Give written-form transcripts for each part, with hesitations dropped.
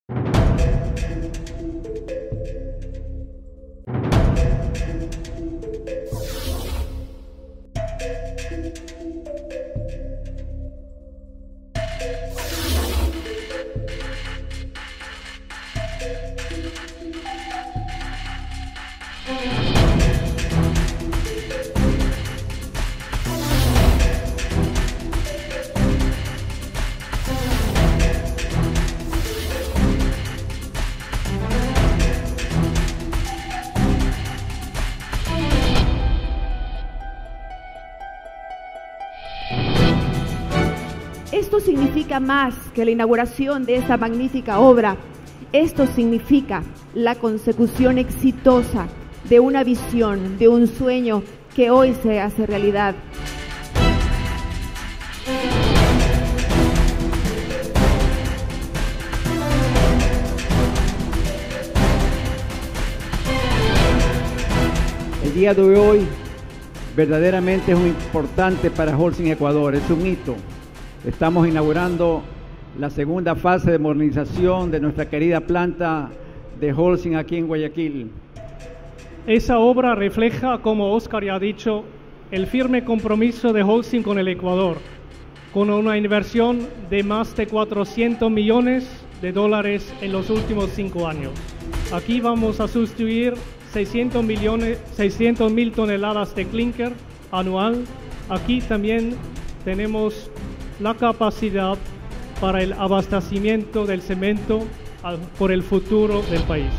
Esto significa más que la inauguración de esta magnífica obra. Esto significa la consecución exitosa de una visión, de un sueño que hoy se hace realidad. El día de hoy verdaderamente es muy importante para Holcim Ecuador, es un hito. Estamos inaugurando la segunda fase de modernización de nuestra querida planta de Holcim aquí en Guayaquil. Esa obra refleja, como Oscar ya ha dicho, el firme compromiso de Holcim con el Ecuador, con una inversión de más de 400 millones de dólares en los últimos 5 años. Aquí vamos a sustituir 600.000 toneladas de clinker anual. Aquí también tenemos la capacidad para el abastecimiento del cemento por el futuro del país.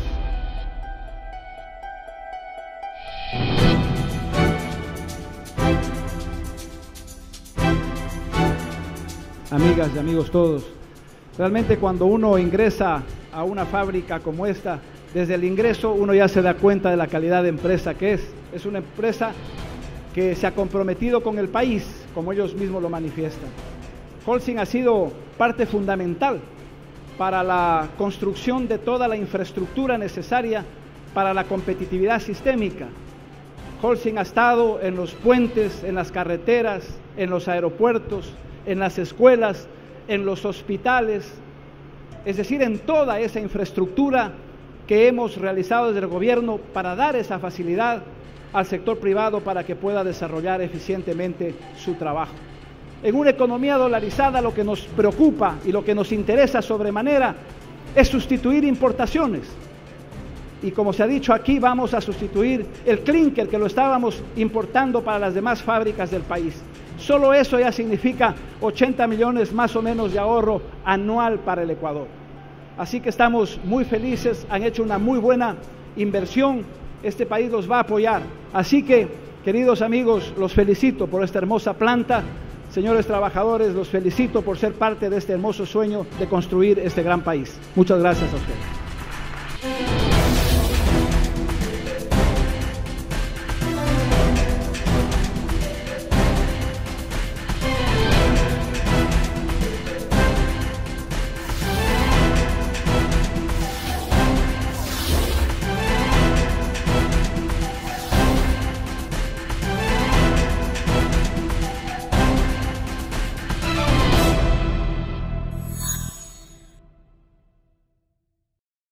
Amigas y amigos todos, realmente cuando uno ingresa a una fábrica como esta, desde el ingreso uno ya se da cuenta de la calidad de empresa que es. Es una empresa que se ha comprometido con el país, como ellos mismos lo manifiestan. Holcim ha sido parte fundamental para la construcción de toda la infraestructura necesaria para la competitividad sistémica. Holcim ha estado en los puentes, en las carreteras, en los aeropuertos, en las escuelas, en los hospitales, es decir, en toda esa infraestructura que hemos realizado desde el gobierno para dar esa facilidad al sector privado para que pueda desarrollar eficientemente su trabajo. En una economía dolarizada lo que nos preocupa y lo que nos interesa sobremanera es sustituir importaciones. Y como se ha dicho aquí, vamos a sustituir el clinker que lo estábamos importando para las demás fábricas del país. Solo eso ya significa 80 millones más o menos de ahorro anual para el Ecuador. Así que estamos muy felices, han hecho una muy buena inversión, este país los va a apoyar. Así que, queridos amigos, los felicito por esta hermosa planta. Señores trabajadores, los felicito por ser parte de este hermoso sueño de construir este gran país. Muchas gracias a ustedes.